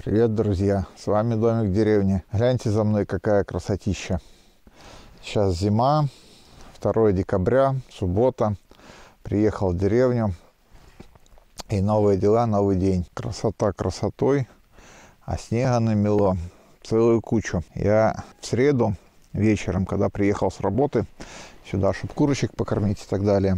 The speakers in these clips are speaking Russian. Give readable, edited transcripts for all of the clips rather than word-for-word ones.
Привет, друзья! С вами Домик в деревне. Гляньте за мной, какая красотища. Сейчас зима, 2 декабря, суббота. Приехал в деревню. И новые дела, новый день. Красота красотой, а снега намело целую кучу. Я в среду вечером, когда приехал с работы сюда, чтобы курочек покормить и так далее,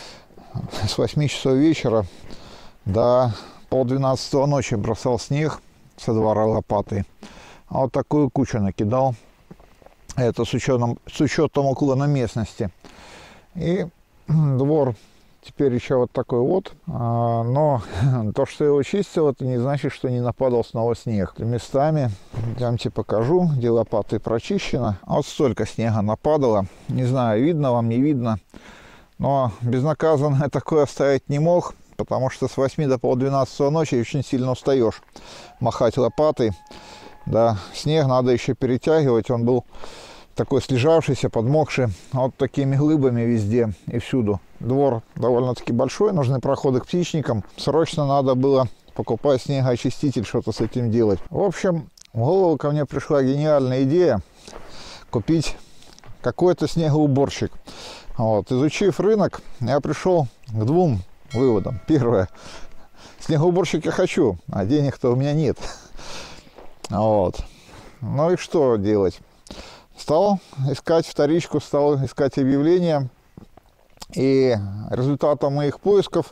с 8 часов вечера до 11:30 ночи бросал снег со двора лопатой. А вот такую кучу накидал. Это с учетом уклона местности. И двор теперь еще вот такой вот. Но то, что я его чистил, это не значит, что не нападал снова снег. Местами, идемте покажу, где лопатой прочищено. А вот столько снега нападало. Не знаю, видно вам, не видно. Но безнаказанно я такое оставить не мог. Потому что с 8 до 11:30 ночи очень сильно устаешь махать лопатой. Да, снег надо еще перетягивать. Он был такой слежавшийся, подмокший. Вот такими глыбами везде и всюду. Двор довольно-таки большой, нужны проходы к птичникам. Срочно надо было покупать снегоочиститель, что-то с этим делать. В общем, в голову ко мне пришла гениальная идея купить какой-то снегоуборщик. Вот. Изучив рынок, я пришел к двум выводом. Первое. Снегоуборщик я хочу, а денег-то у меня нет. Вот. Ну и что делать? Стал искать вторичку, стал искать объявления. И результатом моих поисков,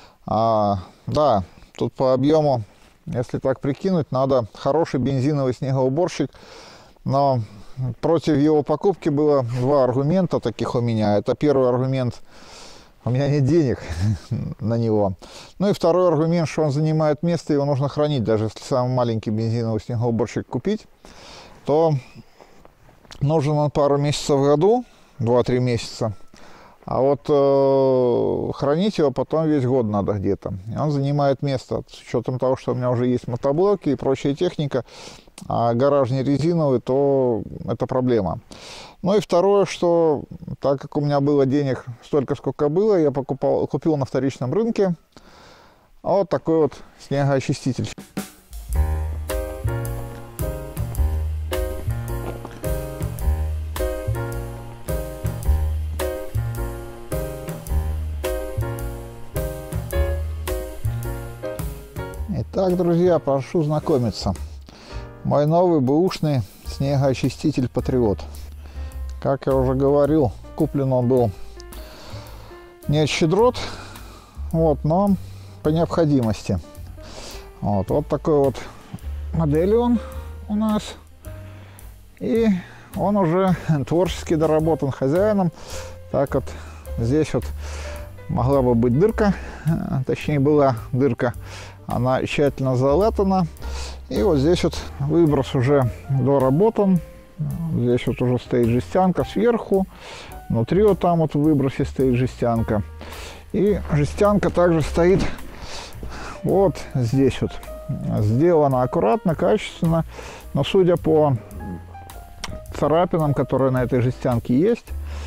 да, тут по объему, если так прикинуть, надо хороший бензиновый снегоуборщик. Но против его покупки было два аргумента таких у меня. Это первый аргумент: у меня нет денег на него. Ну и второй аргумент, что он занимает место, его нужно хранить. Даже если самый маленький бензиновый снегоуборщик купить, то нужен он пару месяцев в году, 2-3 месяца. А вот хранить его потом весь год надо где-то. И он занимает место. С учетом того, что у меня уже есть мотоблоки и прочая техника, а гараж не резиновый, то это проблема. Ну и второе, что так как у меня было денег столько, сколько было, я купил на вторичном рынке вот такой вот снегоочиститель. Итак, друзья, прошу знакомиться. Мой новый бэушный снегоочиститель Патриот. Как я уже говорил, куплен он был не от щедрот, вот, но по необходимости. Вот такой вот модель он у нас. И он уже творчески доработан хозяином. Так вот, здесь вот могла бы быть дырка, точнее была дырка. Она тщательно залатана. И вот здесь вот выброс уже доработан. Здесь вот уже стоит жестянка сверху. Внутри вот там вот в выбросе стоит жестянка. И жестянка также стоит вот здесь вот. Сделана аккуратно, качественно. Но судя по царапинам, которые на этой жестянке есть,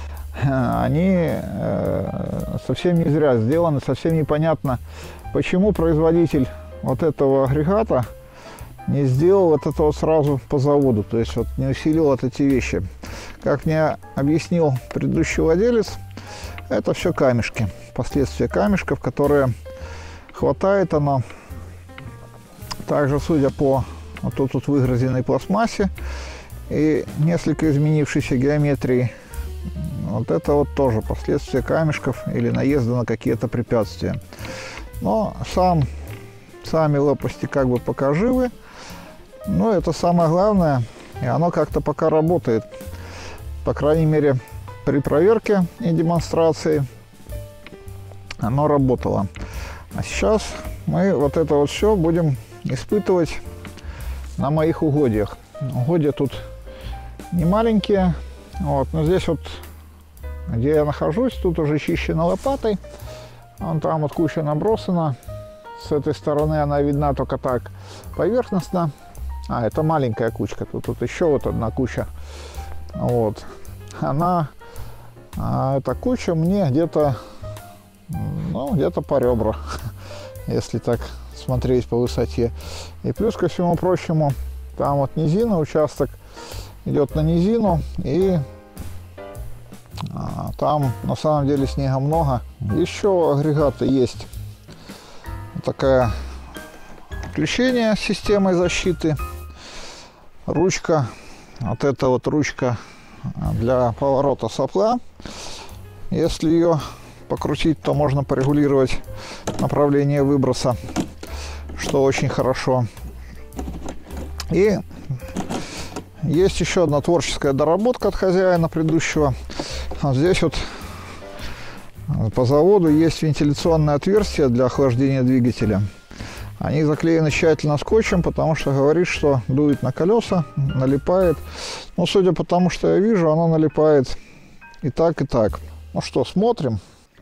они совсем не зря сделаны. Совсем непонятно, почему производитель вот этого агрегата не сделал вот это вот сразу по заводу, то есть вот не усилил вот эти вещи. Как мне объяснил предыдущий владелец, это все камешки, последствия камешков, которые хватает оно. Также, судя по вот тут выгрызенной пластмассе и несколько изменившейся геометрии, вот это вот тоже последствия камешков или наезда на какие-то препятствия. Но сами лопасти как бы пока живы. Но это самое главное, и оно как-то пока работает. По крайней мере, при проверке и демонстрации оно работало. А сейчас мы вот это вот все будем испытывать на моих угодьях. Угодья тут не маленькие. Вот, но здесь вот, где я нахожусь, тут уже чищено лопатой. Вон там вот куча набросана. С этой стороны она видна только так поверхностно. А, это маленькая кучка. Тут еще вот одна куча. Вот. Эта куча мне где-то, ну, где-то по ребра, если так смотреть по высоте. И плюс ко всему прочему, там вот низина, участок идет на низину, и там на самом деле снега много. Еще у агрегата есть такое включение с системой защиты. Ручка, вот эта вот ручка для поворота сопла. Если ее покрутить, то можно порегулировать направление выброса, что очень хорошо. И есть еще одна творческая доработка от хозяина предыдущего. Вот здесь вот по заводу есть вентиляционное отверстие для охлаждения двигателя. Они заклеены тщательно скотчем, потому что говорит, что дует на колеса, налипает. Ну, судя по тому, что я вижу, оно налипает и так, и так. Ну что, смотрим.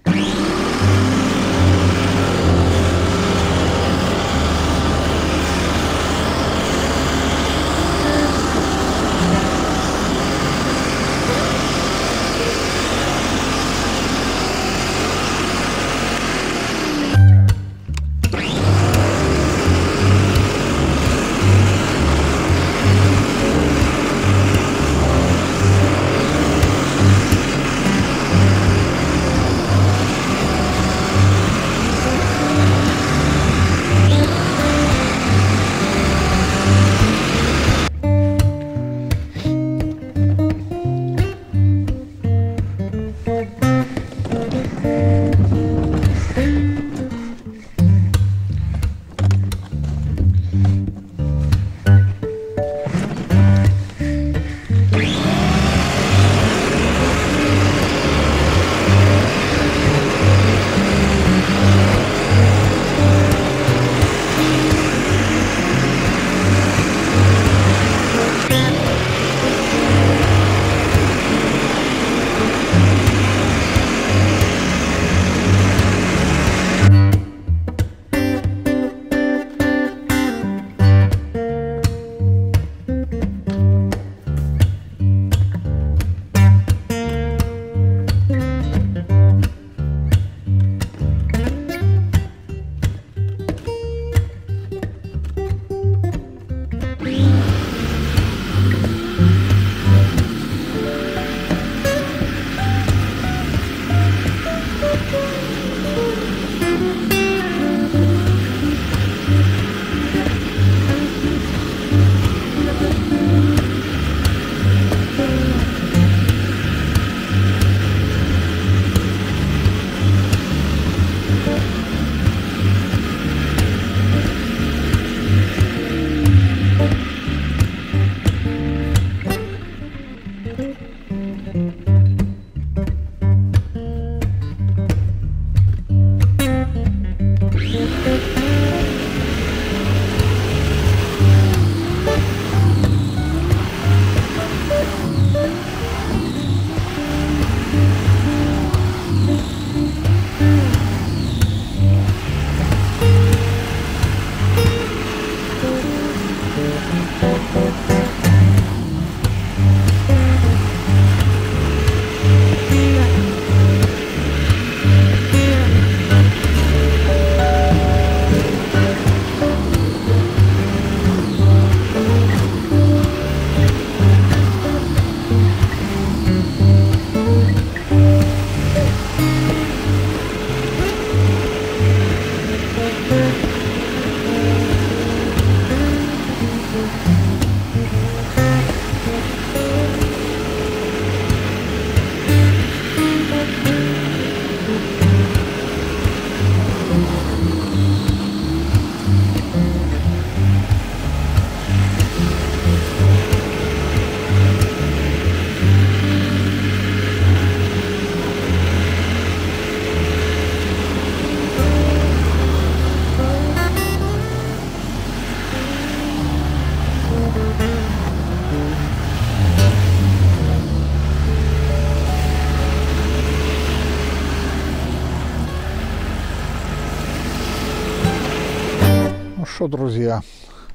Что, друзья,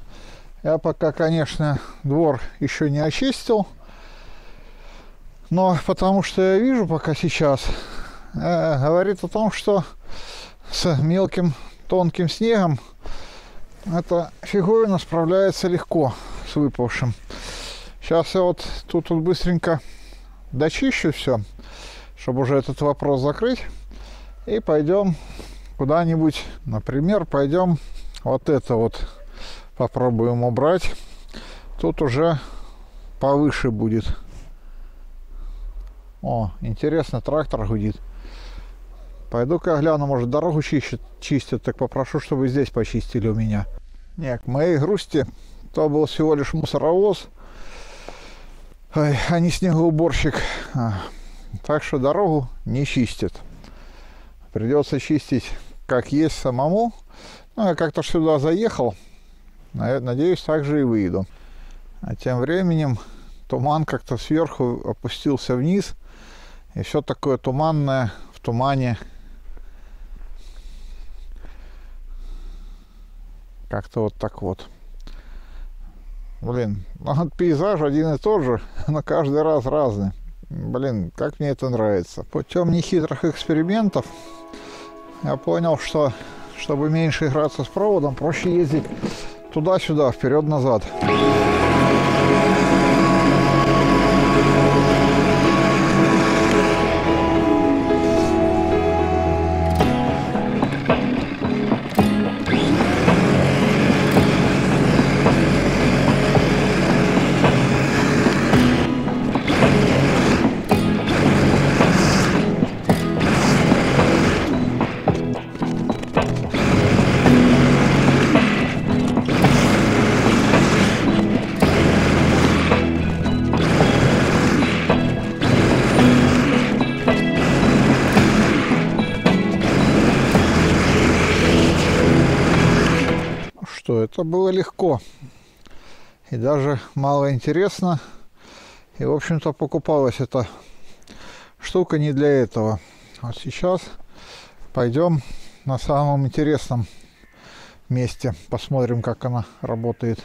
я пока, конечно, двор еще не очистил, но потому что я вижу пока сейчас, говорит о том, что с мелким тонким снегом эта фиговина справляется легко с выпавшим. Сейчас я вот тут быстренько дочищу все, чтобы уже этот вопрос закрыть. И пойдем куда-нибудь, например, пойдем вот это вот попробуем убрать. Тут уже повыше будет. О, интересно, трактор гудит. Пойду-ка я гляну, может, дорогу чистят, так попрошу, чтобы здесь почистили у меня. Нет, к моей грусти, то был всего лишь мусоровоз, а не снегоуборщик. Так что дорогу не чистят. Придется чистить как есть самому. Ну, я как-то сюда заехал. Надеюсь, так же и выйду. А тем временем туман как-то сверху опустился вниз. И все такое туманное в тумане. Как-то вот так вот. Блин, пейзаж один и тот же, но каждый раз разный. Блин, как мне это нравится. Путем нехитрых экспериментов я понял, что чтобы меньше играться с проводом, проще ездить туда-сюда, вперед-назад. Что это было легко и даже мало интересно, и в общем-то покупалась эта штука не для этого. Вот сейчас пойдем на самом интересном месте, посмотрим, как она работает.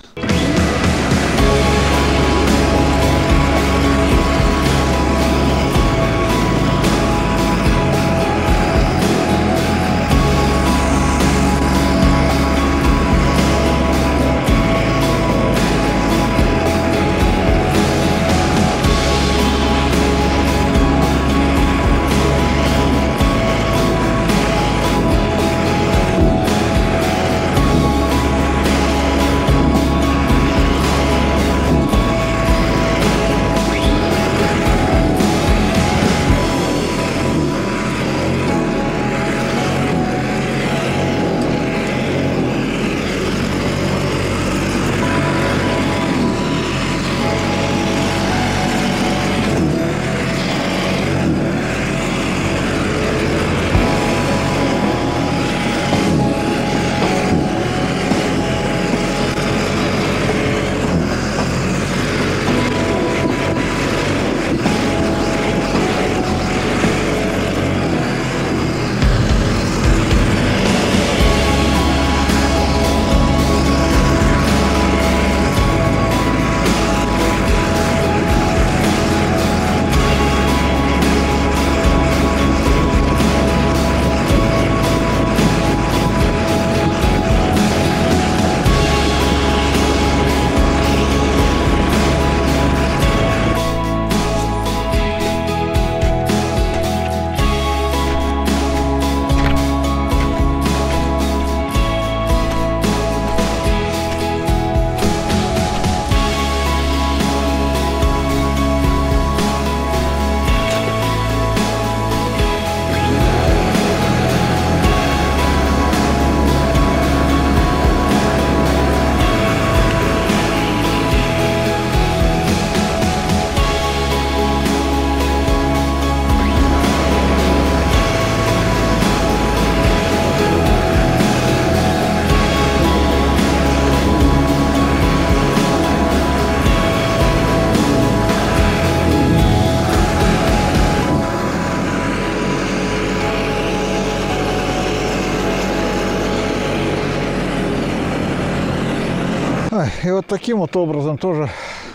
И вот таким вот образом тоже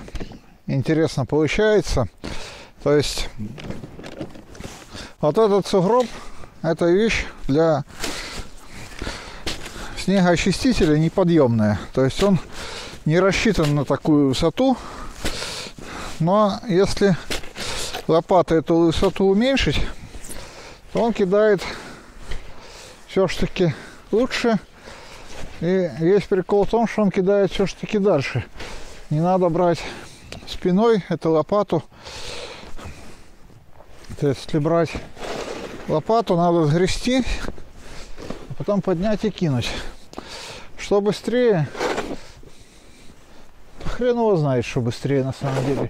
интересно получается. То есть вот этот сугроб — это вещь для снегоочистителя неподъемная. То есть он не рассчитан на такую высоту. Но если лопатой эту высоту уменьшить, то он кидает все-таки лучше. И весь прикол в том, что он кидает все-таки дальше. Не надо брать спиной эту лопату. То есть, если брать лопату, надо сгрести, а потом поднять и кинуть. Что быстрее? Хрен его знает, что быстрее на самом деле.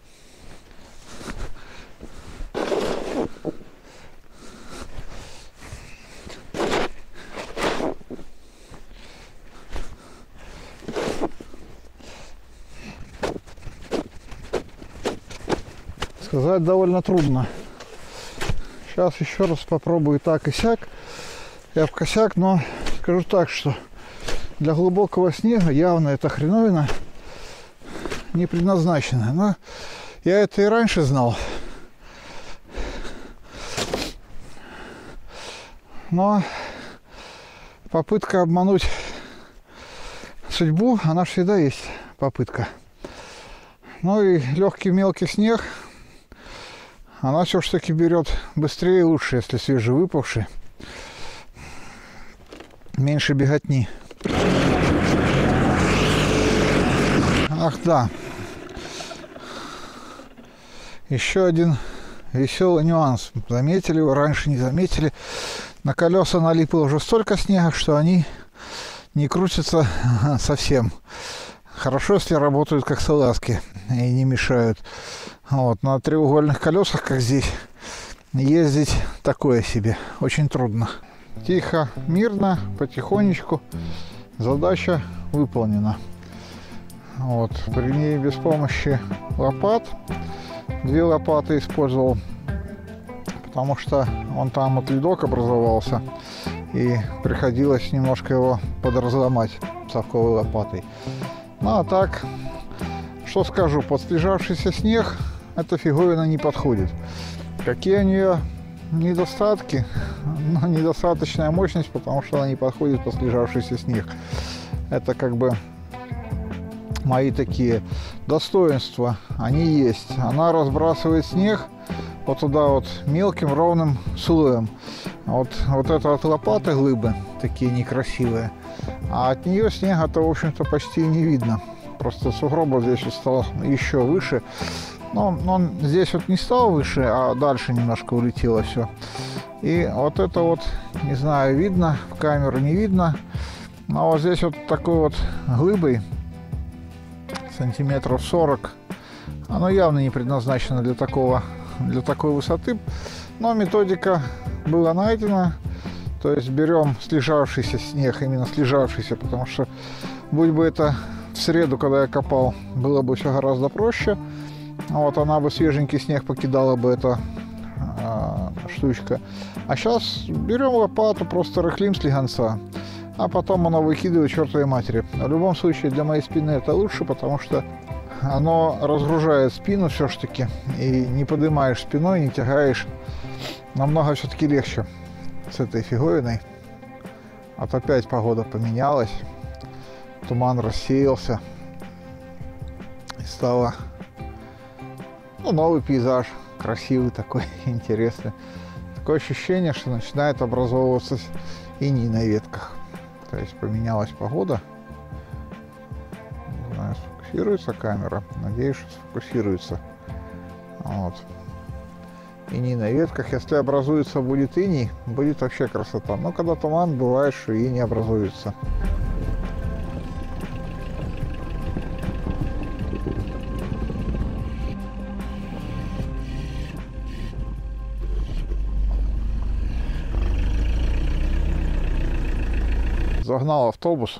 Сказать довольно трудно. Сейчас еще раз попробую так и сяк. Я в косяк, но скажу так, что для глубокого снега явно эта хреновина не предназначена. Но я это и раньше знал. Но попытка обмануть судьбу, она всегда есть попытка. Ну и легкий мелкий снег, она все-таки берет быстрее и лучше, если свежевыпавший. Меньше беготни. Ах да. Еще один веселый нюанс. Заметили вы, раньше не заметили. На колеса налипло уже столько снега, что они не крутятся совсем. Хорошо, если работают как салазки и не мешают. Вот, на треугольных колесах, как здесь, ездить такое себе. Очень трудно. Тихо, мирно, потихонечку. Задача выполнена. Вот, при ней без помощи лопат. 2 лопаты использовал, потому что он там вот ледок образовался. И приходилось немножко его подразломать совковой лопатой. Ну а так, что скажу, под слежавшийся снег эта фиговина не подходит. Какие у нее недостатки? Ну, недостаточная мощность, потому что она не подходит под слежавшийся снег. Это как бы мои такие достоинства, они есть. Она разбрасывает снег вот туда вот мелким ровным слоем. Вот это от лопаты глыбы такие некрасивые. А от нее снега-то, в общем-то, почти не видно. Просто сугроб здесь вот стал еще выше. Но он здесь вот не стал выше, а дальше немножко улетело все. И вот это вот, не знаю, видно, в камеру не видно. Но вот здесь вот такой вот глыбой, сантиметров 40, оно явно не предназначено для такой высоты. Но методика была найдена. То есть берем слежавшийся снег, именно слежавшийся, потому что будь бы это в среду, когда я копал, было бы все гораздо проще. Вот она бы свеженький снег покидала бы эта штучка. А сейчас берем лопату, просто рыхлим слегонца, а потом оно выкидывает чертовой матери. В любом случае для моей спины это лучше, потому что оно разгружает спину все-таки, и не поднимаешь спиной, не тягаешь. Намного все-таки легче с этой фиговиной. Вот опять погода поменялась, туман рассеялся, и стало новый пейзаж, красивый такой, интересный. Такое ощущение, что начинает образовываться иней на ветках. То есть поменялась погода. Не знаю, сфокусируется камера. Надеюсь, что сфокусируется. Вот. Иней на ветках. Если образуется будет иней, будет вообще красота. Но когда туман, бывает, что и не образуется. Загнал автобус.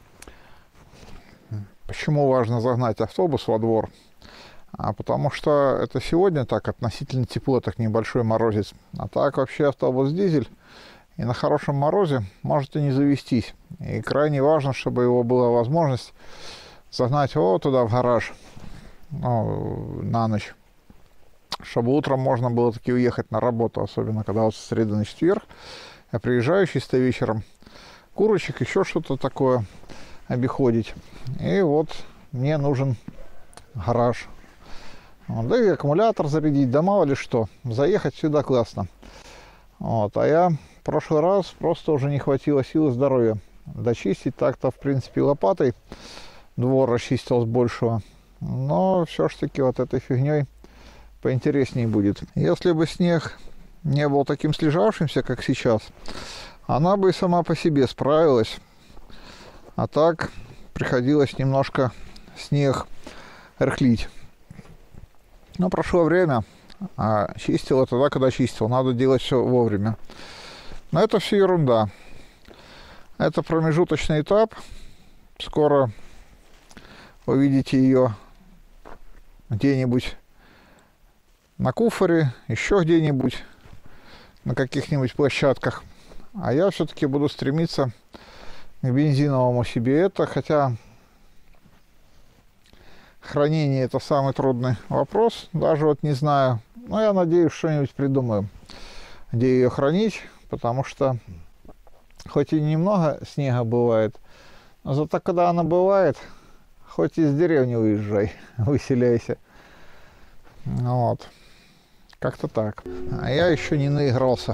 Почему важно загнать автобус во двор? Потому что это сегодня так относительно тепло, так небольшой морозец. А так вообще автобус дизель, и на хорошем морозе может и не завестись. И крайне важно, чтобы его была возможность загнать вот туда в гараж на ночь, чтобы утром можно было таки уехать на работу, особенно когда вот с среды на четверг. Я приезжаю чисто вечером, курочек, еще что-то такое обиходить. И вот мне нужен гараж. Да и аккумулятор зарядить, да мало ли что. Заехать всегда классно. Вот. А я в прошлый раз просто уже не хватило сил и здоровья дочистить. Так-то, в принципе, лопатой двор расчистил с большего. Но все ж таки вот этой фигней поинтереснее будет. Если бы снег не был таким слежавшимся, как сейчас, она бы и сама по себе справилась. А так приходилось немножко снег рыхлить. Но прошло время, а чистил я тогда, когда чистил. Надо делать все вовремя. Но это все ерунда. Это промежуточный этап. Скоро увидите ее где-нибудь на куфоре, еще где-нибудь, на каких-нибудь площадках. А я все-таки буду стремиться к бензиновому себе это, хотя хранение это самый трудный вопрос, даже вот не знаю. Но я надеюсь, что-нибудь придумаю, где ее хранить, потому что хоть и немного снега бывает, но зато когда она бывает, хоть из деревни уезжай, выселяйся. Вот. Как-то так. А я еще не наигрался.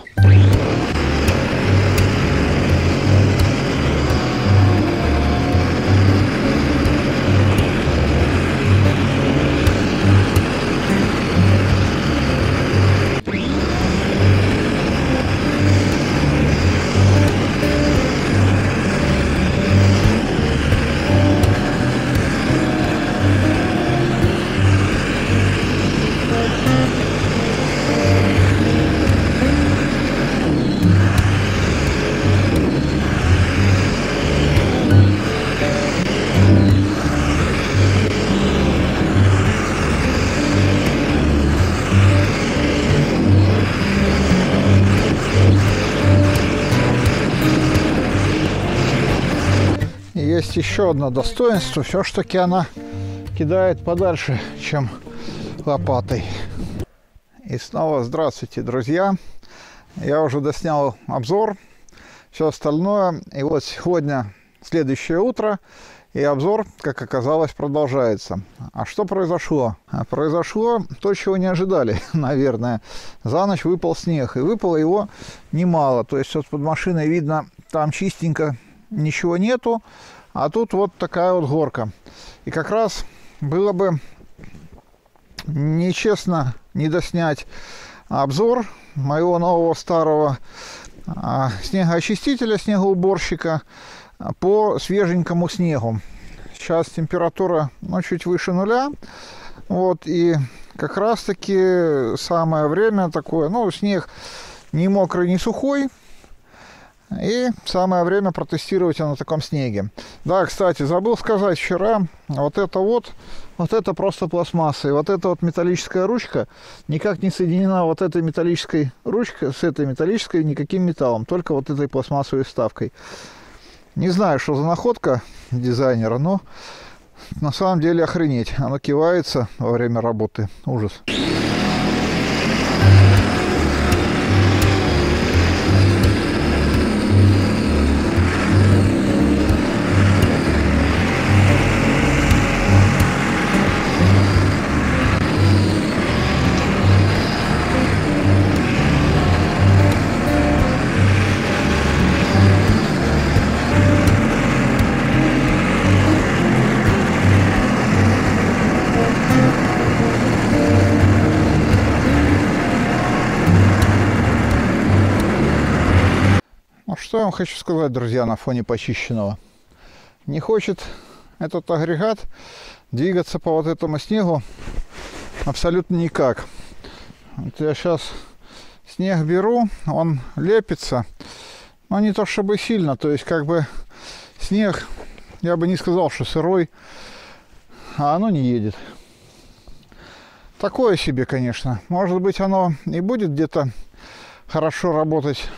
Есть еще одно достоинство. Все-таки она кидает подальше, чем лопатой. И снова здравствуйте, друзья. Я уже доснял обзор, все остальное. И вот сегодня следующее утро, и обзор, как оказалось, продолжается. А что произошло? Произошло то, чего не ожидали, наверное. За ночь выпал снег, и выпало его немало. То есть вот под машиной видно, там чистенько, ничего нету. А тут вот такая вот горка. И как раз было бы нечестно не доснять обзор моего нового старого снегоочистителя, снегоуборщика по свеженькому снегу. Сейчас температура чуть выше нуля. Вот, и как раз таки самое время такое, снег не мокрый, не сухой. И самое время протестировать на таком снеге. Да, кстати, забыл сказать вчера, вот это просто пластмасса. И вот эта вот металлическая ручка никак не соединена вот этой металлической ручкой с этой металлической никаким металлом, только вот этой пластмассовой вставкой. Не знаю, что за находка дизайнера, но на самом деле охренеть. Оно кивается во время работы. Ужас. Что я вам хочу сказать, друзья, на фоне почищенного? Не хочет этот агрегат двигаться по вот этому снегу абсолютно никак. Вот я сейчас снег беру, он лепится, но не то чтобы сильно, то есть как бы снег, я бы не сказал, что сырой, а оно не едет. Такое себе, конечно. Может быть, оно и будет где-то хорошо работать.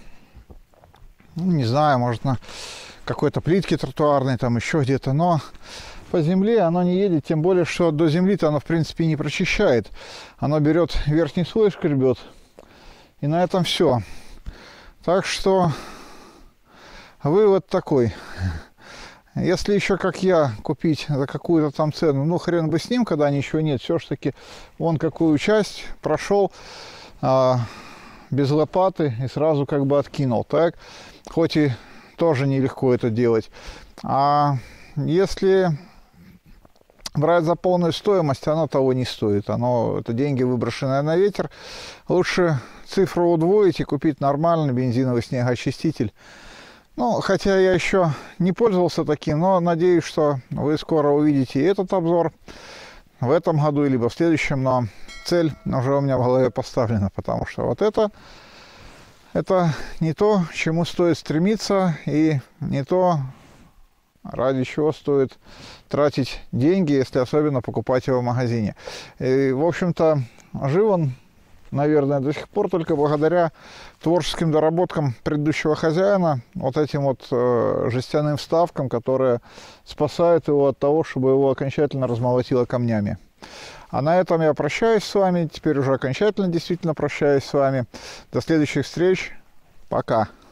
Не знаю, может на какой-то плитке тротуарной, там еще где-то, но по земле оно не едет, тем более, что до земли-то оно в принципе не прочищает. Оно берет верхний слой, шкребет, и на этом все. Так что вывод такой. Если еще, как я, купить за какую-то там цену, ну, хрен бы с ним, когда ничего нет, все-таки он какую часть прошел без лопаты и сразу как бы откинул, так? Хоть и тоже нелегко это делать. А если брать за полную стоимость, оно того не стоит. Это деньги, выброшенные на ветер. Лучше цифру удвоить и купить нормальный бензиновый снегоочиститель. Ну, хотя я еще не пользовался таким, но надеюсь, что вы скоро увидите и этот обзор в этом году, либо в следующем. Но цель уже у меня в голове поставлена, потому что вот это не то, к чему стоит стремиться, и не то, ради чего стоит тратить деньги, если особенно покупать его в магазине. И, в общем-то, жив он, наверное, до сих пор только благодаря творческим доработкам предыдущего хозяина, вот этим вот жестяным вставкам, которые спасают его от того, чтобы его окончательно размолотило камнями. А на этом я прощаюсь с вами, теперь уже окончательно действительно прощаюсь с вами. До следующих встреч, пока!